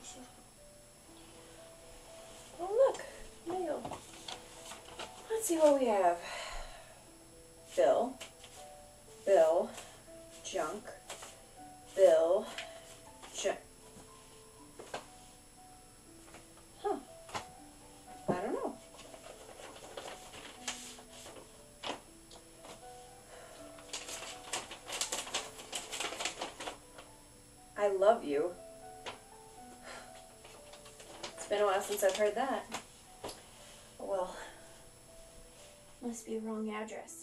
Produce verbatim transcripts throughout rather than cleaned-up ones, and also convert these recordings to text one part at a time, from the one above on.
Oh look, mail. Let's see what we have. Bill, Bill, junk, Bill, junk. Huh. I don't know. I love you. It's been a while since I've heard that. Oh well. Must be a wrong address.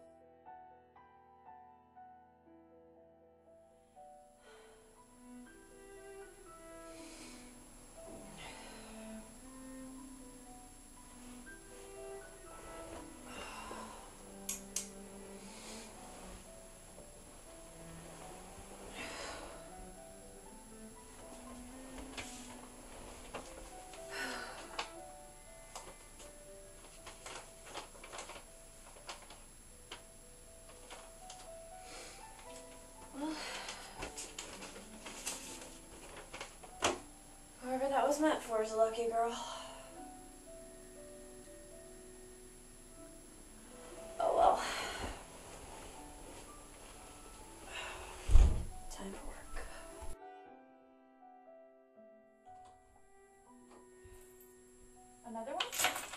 Whoever that was meant for is a lucky girl. Oh well. Time for work. Another one?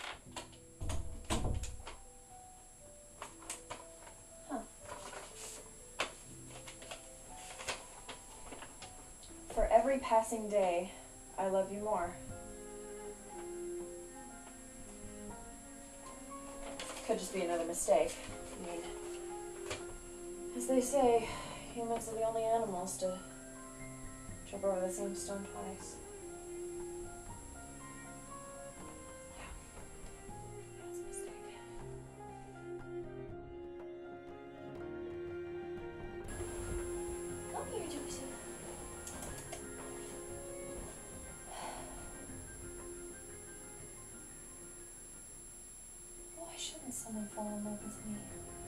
Huh. For every passing day, I love you more. Could just be another mistake. I mean, as they say, humans are the only animals to jump over the same stone twice. Yeah, that's a mistake. Come here, Joseph. Why shouldn't someone fall in love with me?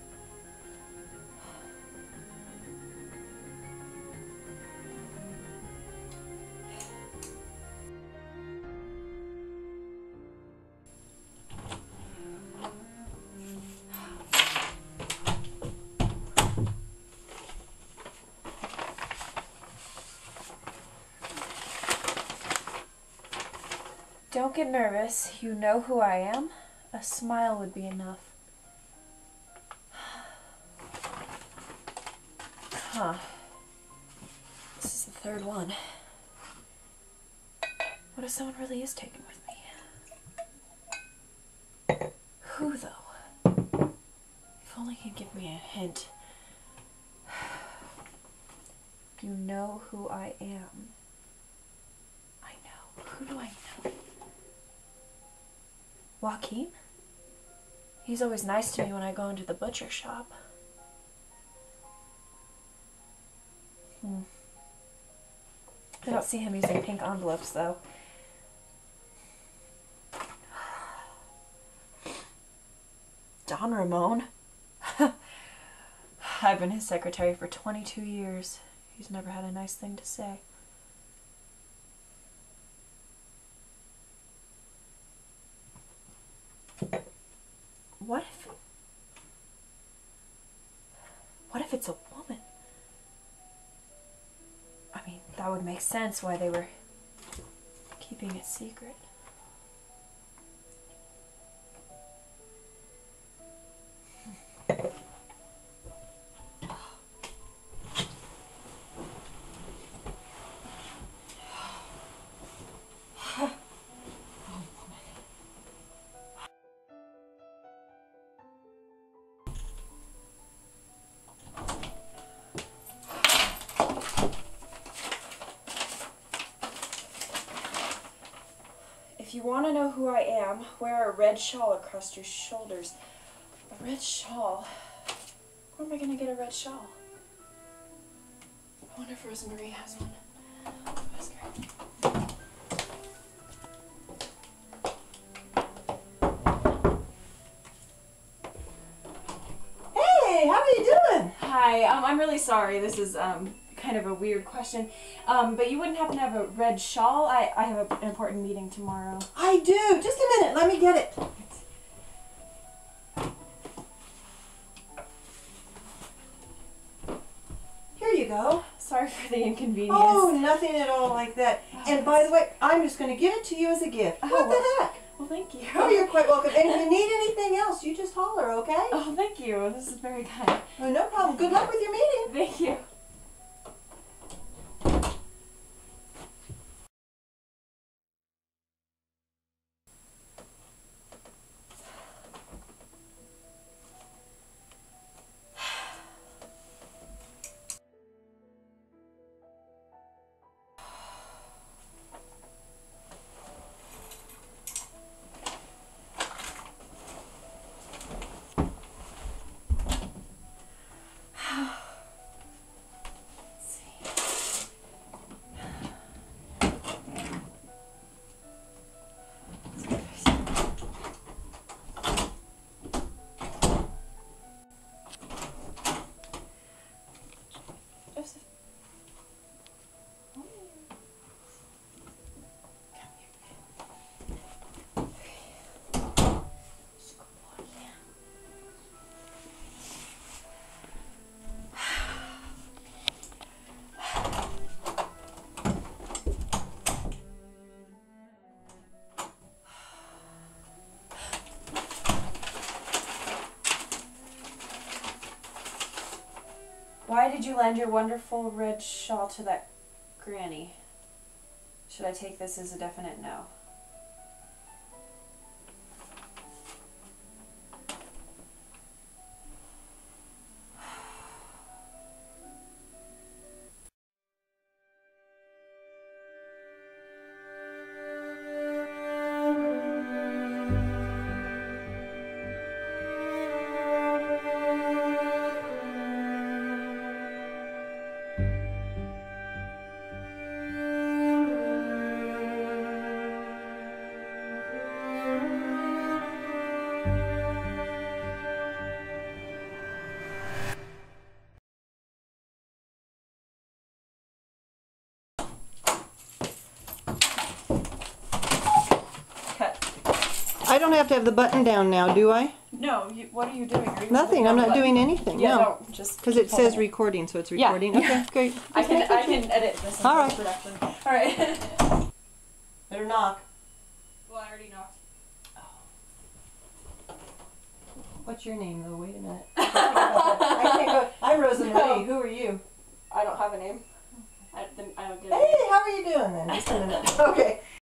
Don't get nervous. You know who I am. A smile would be enough. Huh. This is the third one. What if someone really is taken with me? Who, though? If only he'd give me a hint. You know who I am. I know. Who do I know? Joaquin? He's always nice to me when I go into the butcher shop. Hmm. I don't see him using pink envelopes, though. Don Ramon? I've been his secretary for twenty-two years. He's never had a nice thing to say. What if... What if it's a woman? I mean, that would make sense why they were keeping it secret. If you want to know who I am, wear a red shawl across your shoulders. A red shawl? Where am I going to get a red shawl? I wonder if Rosemary has one. Ask her. Hey, how are you doing? Hi, um, I'm really sorry. This is um, kind of a weird question. Um, but you wouldn't happen to have a red shawl? I, I have a, an important meeting tomorrow. I do. Just a minute. Let me get it. Here you go. Sorry for the inconvenience. Oh, nothing at all like that. Oh, And by the way, I'm just going to give it to you as a gift. Oh, What well. the heck? Well, thank you. Oh, you're quite welcome. And if you need anything else, you just holler, okay? Oh, thank you. This is very kind. Oh, no problem. Good luck with your meeting. Thank you. Joseph. Why did you lend your wonderful red shawl to that granny? Should I take this as a definite no? I don't have to have the button down now, do I? No, you, what are you doing? Are you Nothing. I'm not doing anything. Yeah, no. no, just Because keep it says holding recording, so it's Yeah. recording. Okay, great. I Just can making I sure. can edit this in All right. post-production. All right. Better knock. Well, I already knocked. What's your name, though? Wait a minute. I can't go. I'm Rosa Marie. No. Who are you? I don't have a name. I, then I don't get Hey, how are you doing then? Just a minute. Okay.